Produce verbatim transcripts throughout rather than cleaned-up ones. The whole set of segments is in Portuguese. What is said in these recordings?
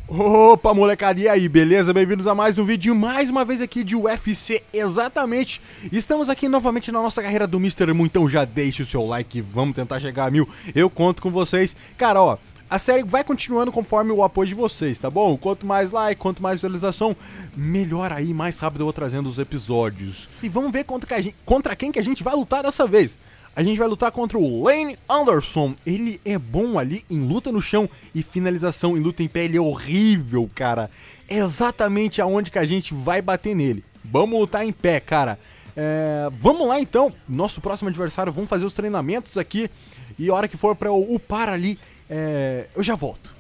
Opa, molecada, e aí, beleza? Bem-vindos a mais um vídeo, mais uma vez aqui de U F C, exatamente. Estamos aqui novamente na nossa carreira do mister Mu, então já deixe o seu like e vamos tentar chegar a mil. Eu conto com vocês. Cara, ó, a série vai continuando conforme o apoio de vocês, tá bom? Quanto mais like, quanto mais visualização, melhor aí, mais rápido eu vou trazendo os episódios. E vamos ver contra, que a gente, contra quem que a gente vai lutar dessa vez. A gente vai lutar contra o Lane Anderson. Ele é bom ali em luta no chão e finalização em luta em pé. Ele é horrível, cara. É exatamente aonde que a gente vai bater nele. Vamos lutar em pé, cara. É, vamos lá então. Nosso próximo adversário, vamos fazer os treinamentos aqui. E a hora que for pra eu upar ali, é, eu já volto.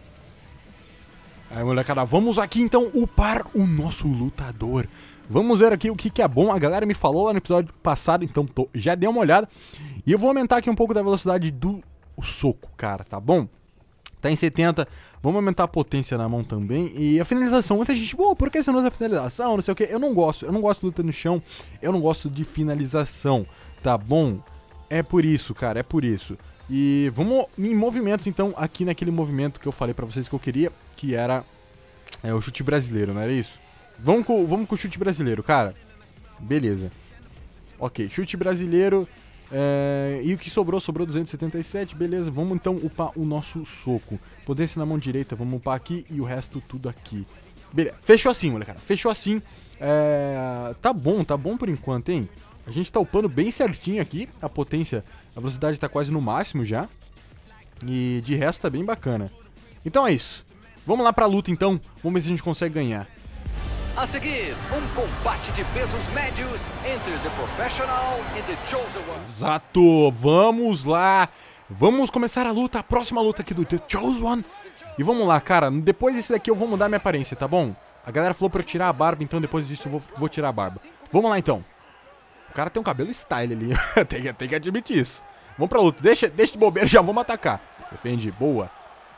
Aí, molecada, vamos aqui então upar o nosso lutador. Vamos ver aqui o que, que é bom. A galera me falou lá no episódio passado, então tô, já dei uma olhada. E eu vou aumentar aqui um pouco da velocidade do soco, cara, tá bom? Tá em setenta, vamos aumentar a potência na mão também. E a finalização, muita gente, pô, por que você não usa finalização, não sei o que. Eu não gosto, eu não gosto de luta no chão, eu não gosto de finalização, tá bom? É por isso, cara, é por isso. E vamos em movimentos, então, aqui naquele movimento que eu falei pra vocês que eu queria, que era é, o chute brasileiro, não era isso? Vamos com, vamos com o chute brasileiro, cara. Beleza. Ok, chute brasileiro. É, e o que sobrou? Sobrou duzentos e setenta e sete, beleza. Vamos então upar o nosso soco. Potência na mão direita, vamos upar aqui e o resto tudo aqui. Beleza, fechou assim, molecada. Fechou assim. É, tá bom, tá bom por enquanto, hein? A gente tá upando bem certinho aqui. A potência, a velocidade tá quase no máximo já. E de resto tá bem bacana. Então é isso. Vamos lá pra luta então. Vamos ver se a gente consegue ganhar. A seguir, um combate de pesos médios entre The Professional e The Chosen One. Exato, vamos lá. Vamos começar a luta, a próxima luta aqui do The Chosen One. E vamos lá, cara, depois desse daqui eu vou mudar minha aparência, tá bom? A galera falou pra eu tirar a barba, então depois disso eu vou, vou tirar a barba. Vamos lá então. O cara tem um cabelo style ali, tem, que, tem que admitir isso. Vamos pra luta, deixa, deixa de bobeira, já vamos atacar. Defende, boa.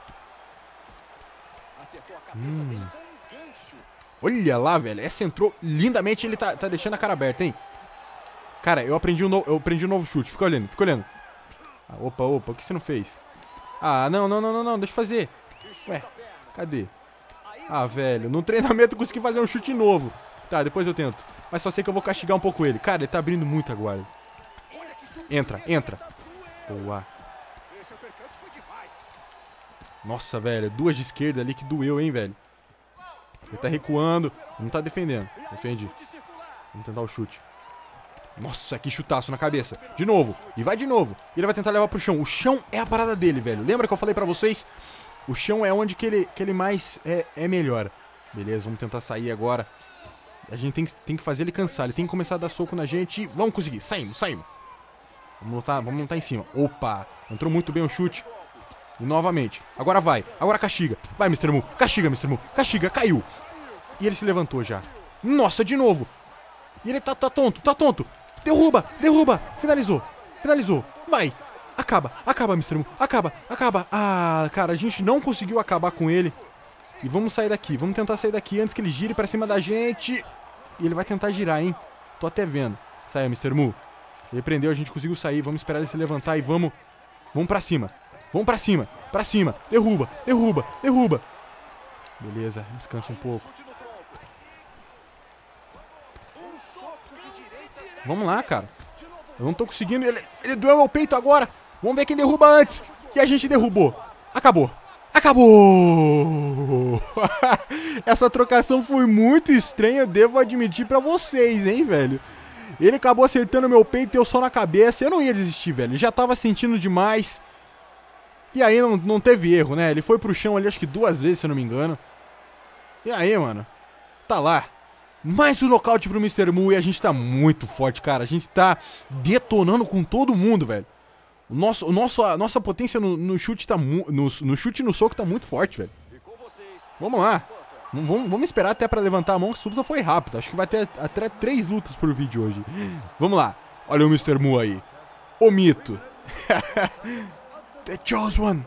Hum. Olha lá, velho, essa entrou lindamente, ele tá, tá deixando a cara aberta, hein? Cara, eu aprendi um, no, eu aprendi um novo chute, fica olhando, fica olhando. Ah, opa, opa, o que você não fez? Ah, não, não, não, não, não, deixa eu fazer. Ué, cadê? Ah, velho, no treinamento eu consegui fazer um chute novo. Tá, depois eu tento. Mas só sei que eu vou castigar um pouco ele. Cara, ele tá abrindo muito agora. Entra, entra. Boa. Nossa, velho, duas de esquerda ali que doeu, hein, velho. Ele tá recuando, não tá defendendo. Defende. Vamos tentar o chute. Nossa, que chutaço na cabeça. De novo, e vai de novo. E ele vai tentar levar pro chão. O chão é a parada dele, velho. Lembra que eu falei pra vocês? O chão é onde que ele, que ele mais é, é melhor. Beleza, vamos tentar sair agora. A gente tem, tem que fazer ele cansar. Ele tem que começar a dar soco na gente. Vamos conseguir, saímos, saímos. Vamos lutar, vamos lutar em cima. Opa, entrou muito bem o chute. E novamente, agora vai, agora castiga. Vai, mister Mu, castiga, mister Mu, castiga, caiu. E ele se levantou já. Nossa, de novo. E ele tá, tá tonto, tá tonto. Derruba, derruba, finalizou, finalizou. Vai, acaba, acaba, mister Mu, acaba, acaba. Ah, cara, a gente não conseguiu acabar com ele. E vamos sair daqui, vamos tentar sair daqui antes que ele gire pra cima da gente. E ele vai tentar girar, hein. Tô até vendo. Sai, mister Mu. Ele prendeu, a gente conseguiu sair, vamos esperar ele se levantar e vamos, vamos pra cima. Vamos pra cima, pra cima, derruba, derruba, derruba. Beleza, descansa um pouco. Vamos lá, cara. Eu não tô conseguindo, ele, ele doeu meu peito agora. Vamos ver quem derruba antes. E a gente derrubou. Acabou, acabou. Essa trocação foi muito estranha, eu devo admitir pra vocês, hein, velho. Ele acabou acertando meu peito e eu só na cabeça. Eu não ia desistir, velho, já tava sentindo demais. E aí não, não teve erro, né? Ele foi pro chão ali acho que duas vezes, se eu não me engano. E aí, mano, tá lá. Mais um nocaute pro mister Mu e a gente tá muito forte, cara. A gente tá detonando com todo mundo, velho. O nosso, o nosso, a nossa potência no, no chute tá mu no, no chute e no soco tá muito forte, velho. Vamos lá. Vamos, vamos esperar até pra levantar a mão, que essa luta foi rápida. Acho que vai ter até três lutas por vídeo hoje. Vamos lá. Olha o mister Mu aí. O mito. The Chosen One.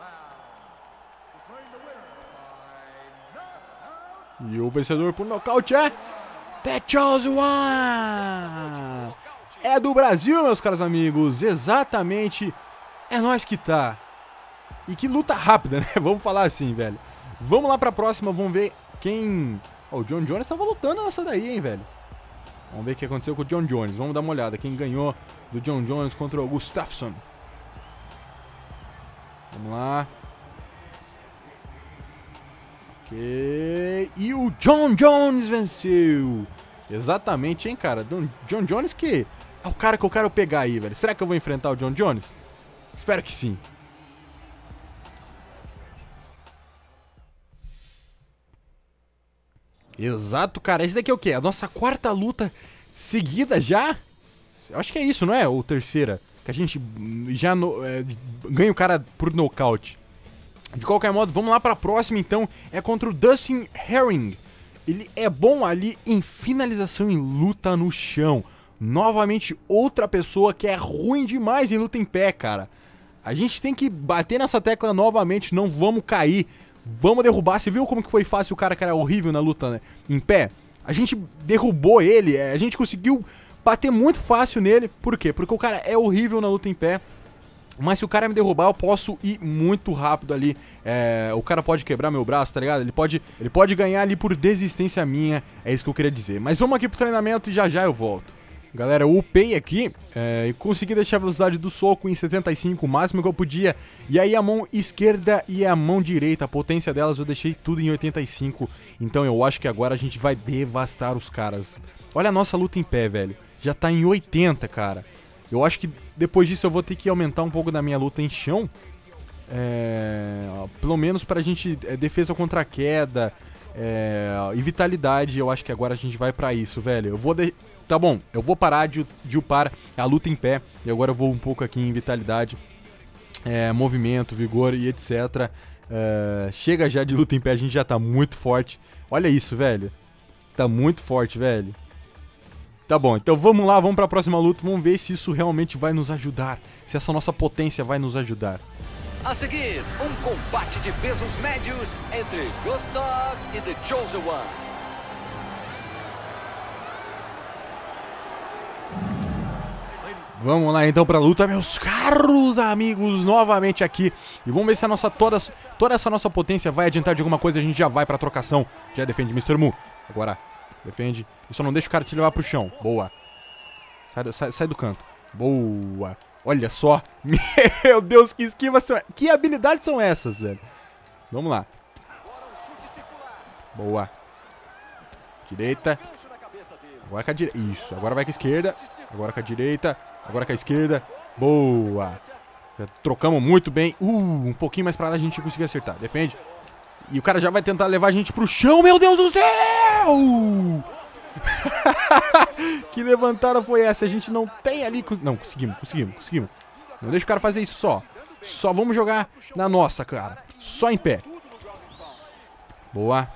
E o vencedor por nocaute é The Chosen One. É do Brasil, meus caros amigos. Exatamente. É nós que tá. E que luta rápida, né? Vamos falar assim, velho. Vamos lá pra próxima, vamos ver quem... Oh, o John Jones tava lutando nessa daí, hein, velho. Vamos ver o que aconteceu com o John Jones. Vamos dar uma olhada. Quem ganhou do John Jones contra o Gustafsson. Vamos lá. Ok. E o John Jones venceu. Exatamente, hein, cara. John Jones que é o cara que eu quero pegar aí, velho. Será que eu vou enfrentar o John Jones? Espero que sim. Exato, cara. Esse daqui é o quê? A nossa quarta luta seguida já? Eu acho que é isso, não é? Ou terceira. Que a gente já no, é, ganha o cara por nocaute. De qualquer modo, vamos lá pra próxima, então. É contra o Dustin Herring. Ele é bom ali em finalização em luta no chão. Novamente, outra pessoa que é ruim demais em luta em pé, cara. A gente tem que bater nessa tecla novamente, não vamos cair. Vamos derrubar. Você viu como que foi fácil o cara que era horrível na luta, né? Em pé? A gente derrubou ele, a gente conseguiu bater muito fácil nele. Por quê? Porque o cara é horrível na luta em pé. Mas se o cara me derrubar, eu posso ir muito rápido ali. É, o cara pode quebrar meu braço, tá ligado? Ele pode, ele pode ganhar ali por desistência minha. É isso que eu queria dizer. Mas vamos aqui pro treinamento e já já eu volto. Galera, eu upei aqui é, e consegui deixar a velocidade do soco em setenta e cinco, o máximo que eu podia. E aí a mão esquerda e a mão direita, a potência delas eu deixei tudo em oitenta e cinco. Então eu acho que agora a gente vai devastar os caras. Olha a nossa luta em pé, velho. Já tá em oitenta, cara. Eu acho que depois disso eu vou ter que aumentar um pouco da minha luta em chão. É, pelo menos pra gente, é, defesa contra a queda é, e vitalidade. Eu acho que agora a gente vai pra isso, velho. Eu vou... De... Tá bom, eu vou parar de, de upar a luta em pé. E agora eu vou um pouco aqui em vitalidade, é, movimento, vigor e etcétera. É, chega já de luta em pé, a gente já tá muito forte. Olha isso, velho. Tá muito forte, velho. Tá bom, então vamos lá, vamos pra próxima luta. Vamos ver se isso realmente vai nos ajudar. Se essa nossa potência vai nos ajudar. A seguir, um combate de pesos médios entre Ghost Dog e The Chosen One. Vamos lá então pra luta, meus caros amigos, novamente aqui. E vamos ver se a nossa, toda, toda essa nossa potência vai adiantar de alguma coisa. A gente já vai pra trocação. Já defende mister Mu. Agora, defende. E só não deixa o cara te levar pro chão. Boa. Sai, sai, sai do canto. Boa. Olha só. Meu Deus, que esquiva são... Que habilidades são essas, velho? Vamos lá. Boa. Direita. Agora com a direita. Isso. Agora vai com a esquerda. Agora com a direita. Agora com a esquerda. Boa. Já trocamos muito bem. Uh, um pouquinho mais pra lá a gente conseguiu acertar. Defende. E o cara já vai tentar levar a gente pro chão. Meu Deus do céu! Que levantada foi essa? A gente não tem ali... Não, conseguimos, conseguimos, conseguimos. Não deixa o cara fazer isso só. Só vamos jogar na nossa, cara. Só em pé. Boa.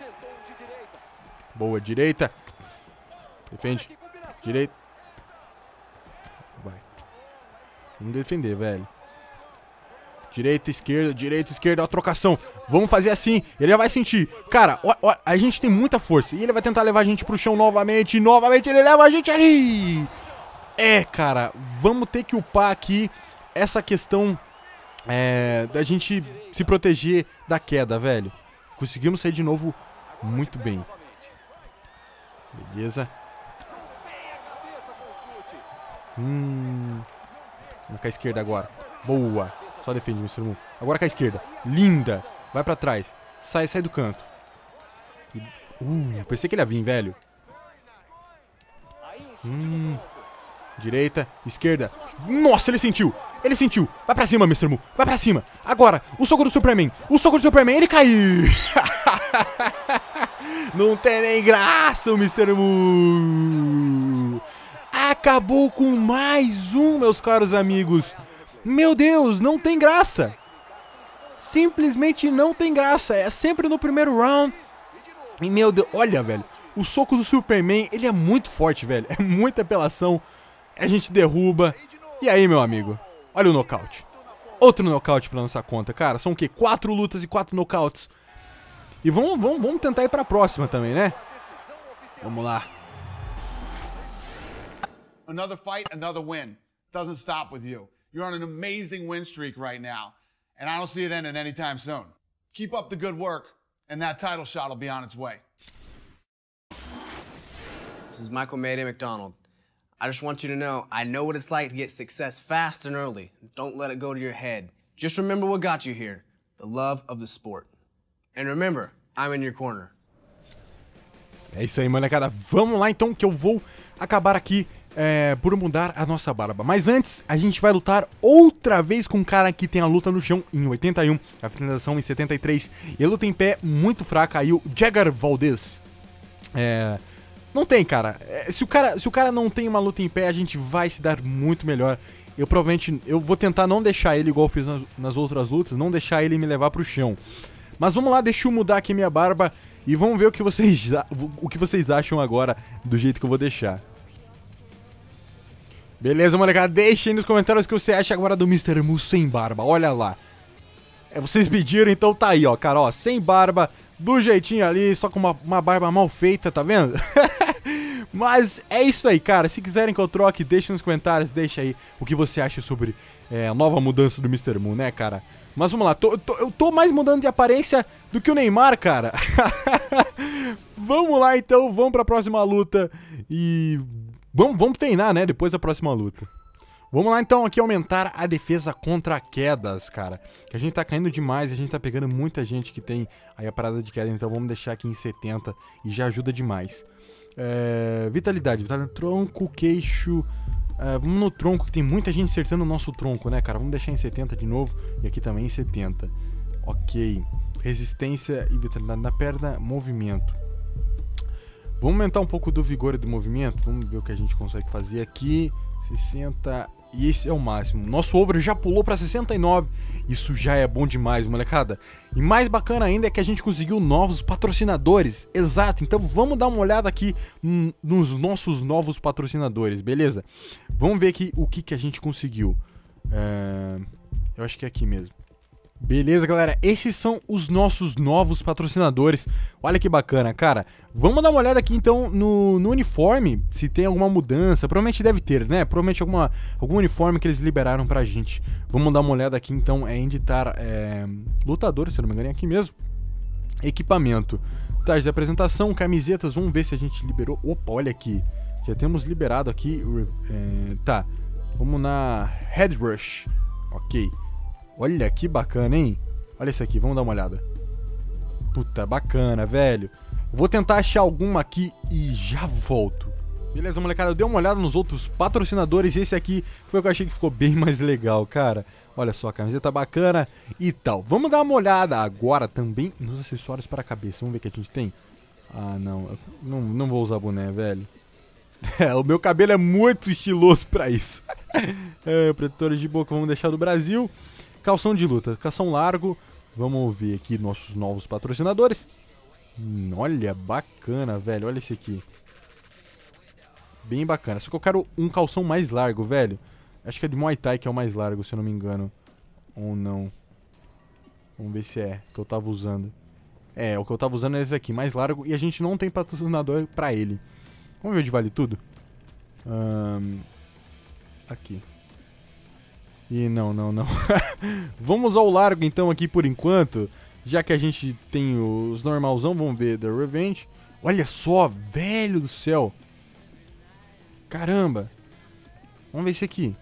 Boa, direita. Defende. Direita. Vai. Vamos defender, velho. Direita, esquerda, direita, esquerda, ó, trocação. Vamos fazer assim, ele já vai sentir. Cara, ó, ó, a gente tem muita força. E ele vai tentar levar a gente pro chão novamente. E novamente ele leva a gente ali. É, cara, vamos ter que upar aqui essa questão é, da gente se proteger da queda, velho. Conseguimos sair de novo muito bem. Beleza. Hum. Vamos com a esquerda agora. Boa. Só defende, mister Mu. Agora com a esquerda. Linda. Vai pra trás. Sai, sai do canto. Uh, pensei que ele ia vir, velho. Hum. Direita, esquerda. Nossa, ele sentiu. Ele sentiu. Vai pra cima, mister Mu. Vai pra cima. Agora, o soco do Superman. O soco do Superman. Ele caiu. Não tem nem graça o mister Mu. Acabou com mais um, meus caros amigos. Meu Deus, não tem graça. Simplesmente não tem graça. É sempre no primeiro round. E meu Deus, olha, velho. O soco do Superman, ele é muito forte, velho. É muita apelação. A gente derruba. E aí, meu amigo? Olha o nocaute. Outro nocaute pra nossa conta, cara. São o quê? Quatro lutas e quatro nocautes. E vamos, vamos, vamos tentar ir pra próxima também, né? Vamos lá. Another fight, another win. Doesn't stop with you. You're on an amazing win streak right now, and I don't see it ending anytime soon. Keep up the good work, and that title shot will be on its way. This is Michael Mayday McDonald. I just want you to know, I know what it's like to get success fast and early. Don't let it go to your head. Just remember what got you here, the love of the sport. And remember, I'm in your corner. É isso aí, molecada. Vamos lá então, que eu vou acabar aqui é, por mudar a nossa barba. Mas antes, a gente vai lutar outra vez com um cara que tem a luta no chão em oitenta e um, a finalização em setenta e três. E a luta em pé muito fraca aí, o Jagger Valdez. É... Não tem, cara. É, se, o cara. se o cara não tem uma luta em pé, a gente vai se dar muito melhor. Eu provavelmente... Eu vou tentar não deixar ele, igual eu fiz nas, nas outras lutas, não deixar ele me levar pro chão. Mas vamos lá, deixa eu mudar aqui minha barba e vamos ver o que vocês, o que vocês acham agora do jeito que eu vou deixar. Beleza, molecada? Deixa aí nos comentários o que você acha agora do mister Mu sem barba. Olha lá. É, vocês pediram, então tá aí, ó, cara, ó, sem barba, do jeitinho ali, só com uma, uma barba mal feita, tá vendo? Mas é isso aí, cara. Se quiserem que eu troque, deixa nos comentários, deixa aí o que você acha sobre é, a nova mudança do mister Mu, né, cara? Mas vamos lá, tô, tô, eu tô mais mudando de aparência do que o Neymar, cara. Vamos lá, então, vamos pra próxima luta e vamos, vamos treinar, né, depois da próxima luta. Vamos lá, então, aqui aumentar a defesa contra quedas, cara. Que a gente tá caindo demais, a gente tá pegando muita gente que tem aí a parada de queda, então vamos deixar aqui em setenta e já ajuda demais. É, vitalidade, vitalidade, tronco, queixo... Uh, vamos no tronco, que tem muita gente acertando o nosso tronco, né, cara? Vamos deixar em setenta de novo. E aqui também em setenta. Ok. Resistência e vitalidade na perna. Movimento. Vamos aumentar um pouco do vigor e do movimento. Vamos ver o que a gente consegue fazer aqui. sessenta. E esse é o máximo. Nosso over já pulou pra sessenta e nove. Isso já é bom demais, molecada. E mais bacana ainda é que a gente conseguiu novos patrocinadores. Exato, então vamos dar uma olhada aqui nos nossos novos patrocinadores, beleza? Vamos ver aqui o que, que a gente conseguiu. É... Eu acho que é aqui mesmo. Beleza, galera, esses são os nossos novos patrocinadores. Olha que bacana, cara. Vamos dar uma olhada aqui, então, no, no uniforme, se tem alguma mudança. Provavelmente deve ter, né? Provavelmente alguma, algum uniforme que eles liberaram pra gente. Vamos dar uma olhada aqui, então, é editar é, lutadores, se eu não me engano, é aqui mesmo. Equipamento. Traje de apresentação, camisetas, vamos ver se a gente liberou. Opa, olha aqui. Já temos liberado aqui. É, tá, vamos na Headrush. Ok. Olha que bacana, hein? Olha isso aqui, vamos dar uma olhada. Puta, bacana, velho. Vou tentar achar alguma aqui e já volto. Beleza, molecada, eu dei uma olhada nos outros patrocinadores. Esse aqui foi o que eu achei que ficou bem mais legal, cara. Olha só, a camiseta bacana e tal. Vamos dar uma olhada agora também nos acessórios para a cabeça. Vamos ver o que a gente tem. Ah, não. Não, não vou usar boné, velho. É, o meu cabelo é muito estiloso pra isso. É, protetores de boca vamos deixar do Brasil. Calção de luta, calção largo. Vamos ver aqui nossos novos patrocinadores. Hum, olha, bacana, velho. Olha esse aqui. Bem bacana. Só que eu quero um calção mais largo, velho. Acho que é de Muay Thai que é o mais largo, se eu não me engano. Ou não. Vamos ver se é o que eu tava usando. É, o que eu tava usando é esse aqui, mais largo. E a gente não tem patrocinador pra ele. Vamos ver onde vale tudo. Um, aqui. E não, não, não. Vamos ao largo então aqui por enquanto. Já que a gente tem os normalzão, vamos ver The Revenge. Olha só, velho do céu. Caramba. Vamos ver esse aqui.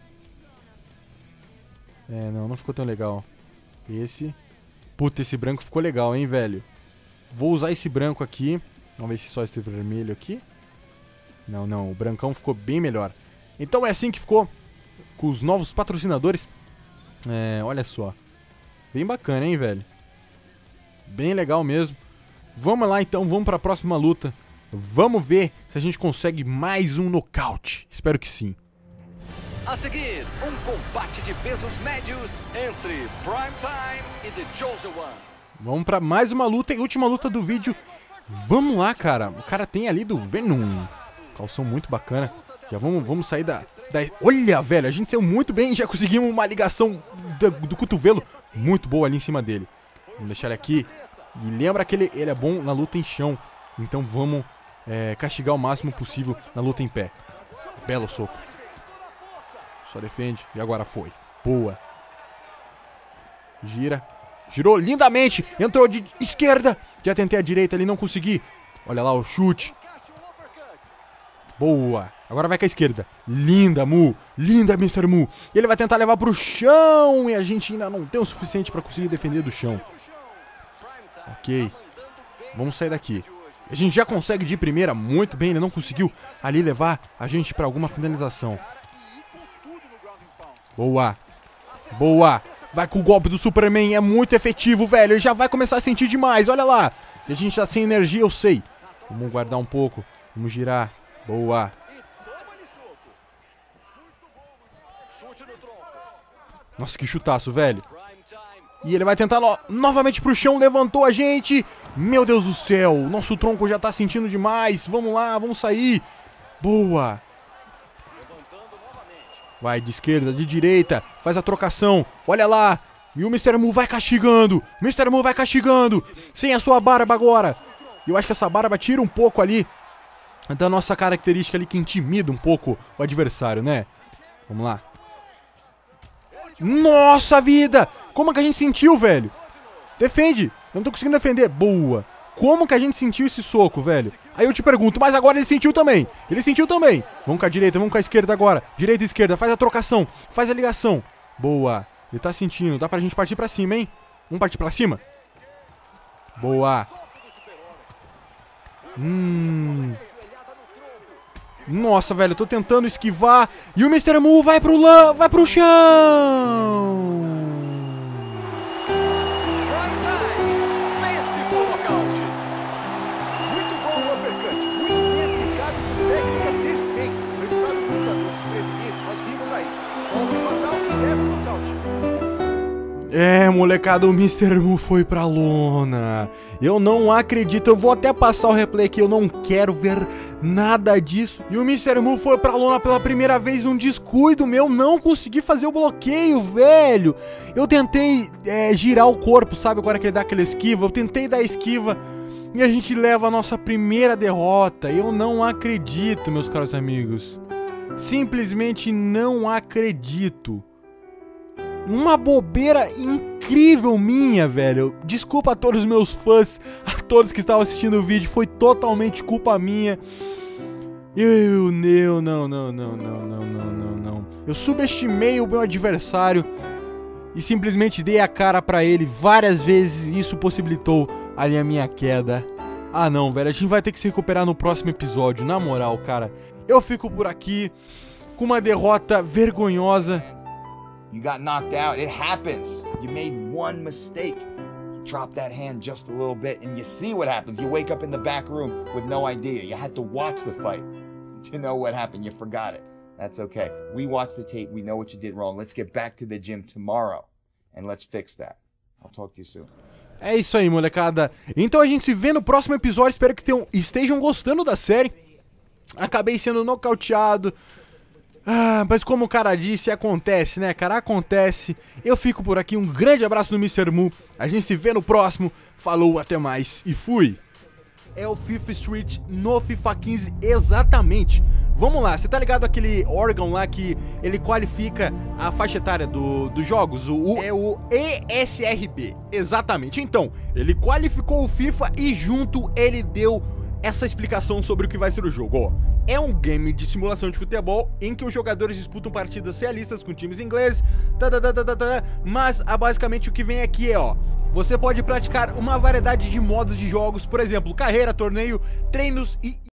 É, não, não ficou tão legal. Esse. Puta, esse branco ficou legal, hein, velho. Vou usar esse branco aqui. Vamos ver se só esse vermelho aqui. Não, não, o brancão ficou bem melhor. Então é assim que ficou com os novos patrocinadores. É, olha só. Bem bacana, hein, velho. Bem legal mesmo. Vamos lá, então, vamos para a próxima luta. Vamos ver se a gente consegue mais um nocaute. Espero que sim. A seguir, um combate de pesos médios entre Prime Time e The Chosen One. Vamos para mais uma luta e última luta do vídeo. Vamos lá, cara. O cara tem ali do Venom. Calção muito bacana. Já vamos, vamos sair da, da... Olha, velho, a gente saiu muito bem. Já conseguimos uma ligação do, do cotovelo muito boa ali em cima dele. Vamos deixar ele aqui. E lembra que ele, ele é bom na luta em chão. Então vamos é, castigar o máximo possível na luta em pé. Belo soco. Só defende. E agora foi. Boa. Gira. Girou lindamente. Entrou de esquerda. Já tentei a direita ali, não consegui. Olha lá o chute. Boa. Agora vai com a esquerda. Linda, Mu. Linda, mister Mu. E ele vai tentar levar pro chão. E a gente ainda não tem o suficiente pra conseguir defender do chão. Ok. Vamos sair daqui. A gente já consegue de primeira. Muito bem. Ele não conseguiu ali levar a gente pra alguma finalização. Boa. Boa. Vai com o golpe do Superman. É muito efetivo, velho. Ele já vai começar a sentir demais. Olha lá. Se a gente tá sem energia, eu sei. Vamos guardar um pouco. Vamos girar. Boa. Nossa, que chutaço, velho. E ele vai tentar no novamente pro chão. Levantou a gente. Meu Deus do céu. Nosso tronco já tá sentindo demais. Vamos lá, vamos sair. Boa. Vai de esquerda, de direita. Faz a trocação. Olha lá. E o mister Mu vai castigando. mister Mu vai castigando. Sem a sua barba agora. Eu acho que essa barba tira um pouco ali da nossa característica ali que intimida um pouco o adversário, né? Vamos lá. Nossa vida! Como que a gente sentiu, velho? Defende! Eu não tô conseguindo defender. Boa! Como que a gente sentiu esse soco, velho? Aí eu te pergunto, mas agora ele sentiu também. Ele sentiu também. Vamos com a direita, vamos com a esquerda agora. Direita e esquerda, faz a trocação. Faz a ligação. Boa! Ele tá sentindo. Dá pra gente partir pra cima, hein? Vamos partir pra cima? Boa! Hum... Nossa, velho, eu tô tentando esquivar. E o mister Mu vai pro lã, vai pro chão. Prime time. Vence por nocaute. Muito bom o uppercut. Muito bem aplicado, técnica perfeita. Resultado do lutador desprevenido, nós vimos aí. Golpe fatal que leva o nocaute. É, molecada, o mister Mu foi pra lona. Eu não acredito, eu vou até passar o replay aqui, eu não quero ver nada disso. E o mister Mu foi pra lona pela primeira vez, um descuido meu, não consegui fazer o bloqueio, velho. Eu tentei é, girar o corpo, sabe, agora que ele dá aquela esquiva, eu tentei dar a esquiva e a gente leva a nossa primeira derrota. Eu não acredito, meus caros amigos. Simplesmente não acredito. Uma bobeira incrível minha, velho. Desculpa a todos os meus fãs, a todos que estavam assistindo o vídeo. Foi totalmente culpa minha. Eu, eu não, não, não, não, não, não, não, não. Eu subestimei o meu adversário e simplesmente dei a cara pra ele várias vezes. E isso possibilitou ali a minha queda. Ah não, velho, a gente vai ter que se recuperar no próximo episódio. Na moral, cara, eu fico por aqui com uma derrota vergonhosa. You got knocked out. It happens. You made one mistake. You drop that hand just a little bit and you see what happens. You wake up in the back room with no idea. You had to watch the fight to know what happened. You forgot it. That's okay. We watched the tape. We know what you did wrong. Let's get back to the gym tomorrow and let's fix that. I'll talk to you soon. É isso aí, molecada. Então a gente se vê no próximo episódio. Espero que tenham, estejam gostando da série. Acabei sendo nocauteado. Ah, mas como o cara disse, acontece, né, cara? Acontece. Eu fico por aqui. Um grande abraço do mister Mu. A gente se vê no próximo. Falou, até mais e fui. É o FIFA Street no FIFA quinze, exatamente. Vamos lá, você tá ligado aquele órgão lá que ele qualifica a faixa etária do, dos jogos? O, o, é o E S R B, exatamente. Então, ele qualificou o FIFA e junto ele deu essa explicação sobre o que vai ser o jogo. Ó, é um game de simulação de futebol em que os jogadores disputam partidas realistas com times ingleses, tá, tá, tá, tá, tá, mas ah, basicamente o que vem aqui é, ó, você pode praticar uma variedade de modos de jogos, por exemplo, carreira, torneio, treinos e